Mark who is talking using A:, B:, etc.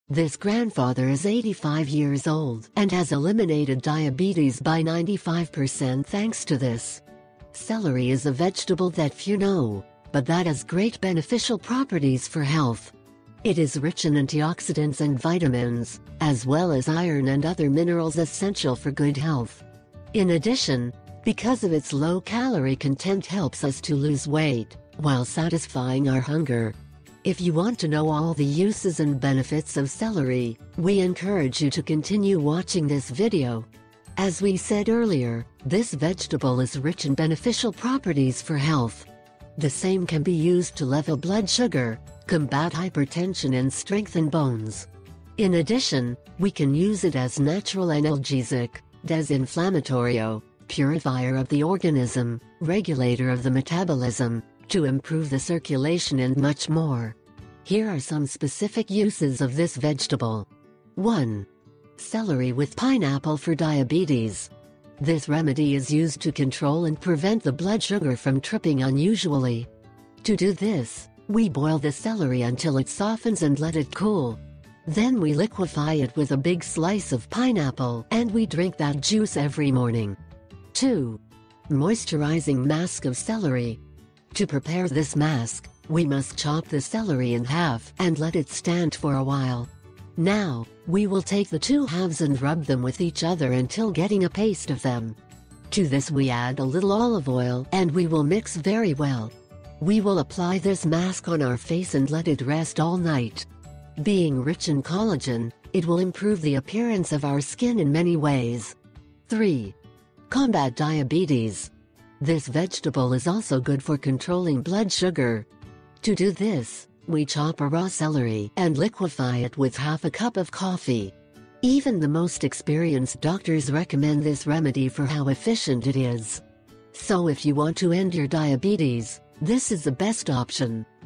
A: This grandfather is 85 years old and has eliminated diabetes by 95% thanks to this. Celery is a vegetable that few know, but that has great beneficial properties for health. It is rich in antioxidants and vitamins, as well as iron and other minerals essential for good health. In addition, because of its low calorie content helps us to lose weight, while satisfying our hunger. If you want to know all the uses and benefits of celery, we encourage you to continue watching this video. As we said earlier, this vegetable is rich in beneficial properties for health. The same can be used to level blood sugar, combat hypertension and strengthen bones. In addition, we can use it as natural analgesic, desinflammatorio, purifier of the organism, regulator of the metabolism, to improve the circulation and much more. Here are some specific uses of this vegetable. 1. Celery with pineapple for diabetes. This remedy is used to control and prevent the blood sugar from tripping unusually. To do this, we boil the celery until it softens and let it cool. Then we liquefy it with a big slice of pineapple and we drink that juice every morning. 2. Moisturizing mask of celery. To prepare this mask, we must chop the celery in half and let it stand for a while. Now, we will take the two halves and rub them with each other until getting a paste of them. To this we add a little olive oil and we will mix very well. We will apply this mask on our face and let it rest all night. Being rich in collagen, it will improve the appearance of our skin in many ways. 3. Combat diabetes. This vegetable is also good for controlling blood sugar. To do this, we chop a raw celery and liquefy it with half a cup of coffee. Even the most experienced doctors recommend this remedy for how efficient it is. So if you want to end your diabetes, this is the best option.